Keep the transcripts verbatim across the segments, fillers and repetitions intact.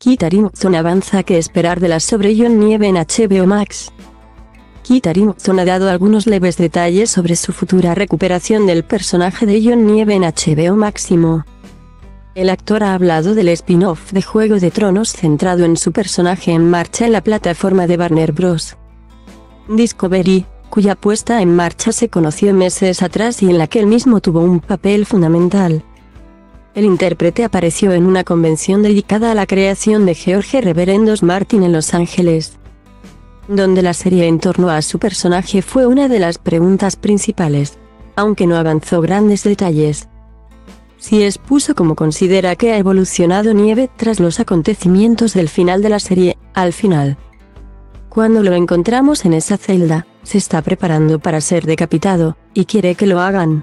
Kit Harington avanza qué esperar de la sobre Jon Nieve en H B O Max. Kit Harington ha dado algunos leves detalles sobre su futura recuperación del personaje de Jon Nieve en H B O Máximo. El actor ha hablado del spin-off de Juego de Tronos centrado en su personaje en marcha en la plataforma de Warner Bros. Discovery, cuya puesta en marcha se conoció meses atrás y en la que él mismo tuvo un papel fundamental. El intérprete apareció en una convención dedicada a la creación de George Reverendos Martin en Los Ángeles, donde la serie en torno a su personaje fue una de las preguntas principales, aunque no avanzó grandes detalles. Sí expuso cómo considera que ha evolucionado Nieve tras los acontecimientos del final de la serie. Al final, cuando lo encontramos en esa celda, se está preparando para ser decapitado, y quiere que lo hagan.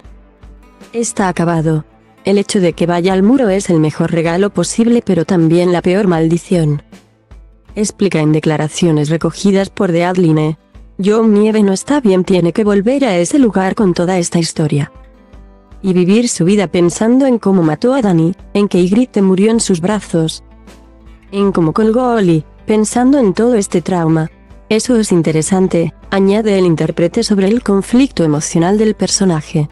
Está acabado. El hecho de que vaya al muro es el mejor regalo posible, pero también la peor maldición. Explica en declaraciones recogidas por The Adline. Jon Nieve no está bien, tiene que volver a ese lugar con toda esta historia. Y vivir su vida pensando en cómo mató a Dany, en que Ygritte murió en sus brazos, en cómo colgó a Olly, pensando en todo este trauma. Eso es interesante, añade el intérprete sobre el conflicto emocional del personaje.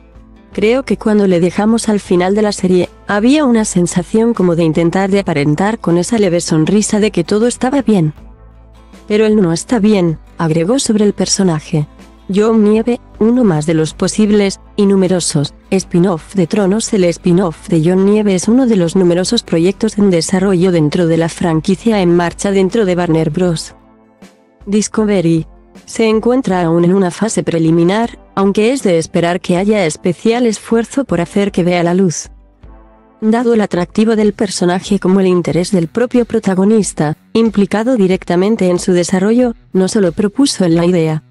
Creo que cuando le dejamos al final de la serie, había una sensación como de intentar de aparentar con esa leve sonrisa de que todo estaba bien. Pero él no está bien, agregó sobre el personaje. Jon Nieve, uno más de los posibles, y numerosos, spin-off de Tronos. El spin-off de Jon Nieve es uno de los numerosos proyectos en desarrollo dentro de la franquicia en marcha dentro de Warner Bros. Discovery. Se encuentra aún en una fase preliminar, aunque es de esperar que haya especial esfuerzo por hacer que vea la luz. Dado el atractivo del personaje como el interés del propio protagonista, implicado directamente en su desarrollo, no solo propuso en la idea,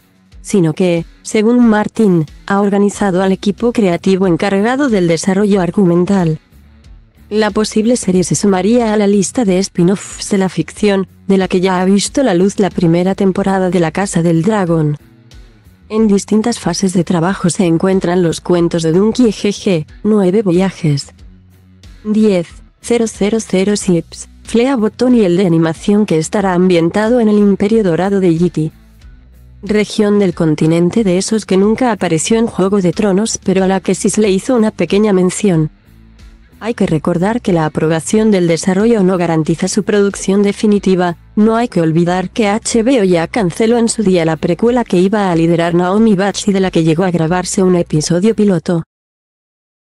sino que, según Martin, ha organizado al equipo creativo encargado del desarrollo argumental. La posible serie se sumaría a la lista de spin-offs de la ficción, de la que ya ha visto la luz la primera temporada de La Casa del Dragón. En distintas fases de trabajo se encuentran los cuentos de Duncan G G, Nueve Viajes, diez mil Ships, Flea Botón y el de animación que estará ambientado en el Imperio Dorado de Yiti, región del continente de esos que nunca apareció en Juego de Tronos pero a la que sí se le hizo una pequeña mención. Hay que recordar que la aprobación del desarrollo no garantiza su producción definitiva. No hay que olvidar que H B O ya canceló en su día la precuela que iba a liderar Naomi Watts y de la que llegó a grabarse un episodio piloto.